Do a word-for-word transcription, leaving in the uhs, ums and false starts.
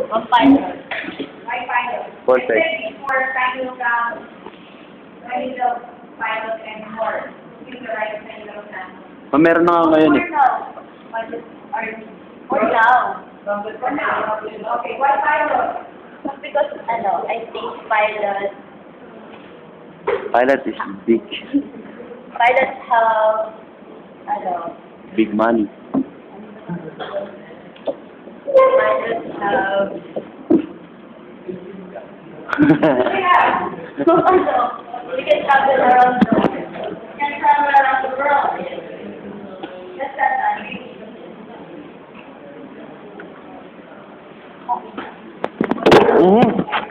One pilot. Why pilot? Perfect. Except before kind of um, kind of pilot and more. Choosing the right kind of um, Oh, meron na nga ngayon eh. For now. Pilot. Are for now. for now. Okay, why pilot? Because, ano, I think pilot, Pilot is big. pilots have, ano, Big money. pilots have, Yeah. ano, we can travel around the world. We can travel around the world. That's that. Mm.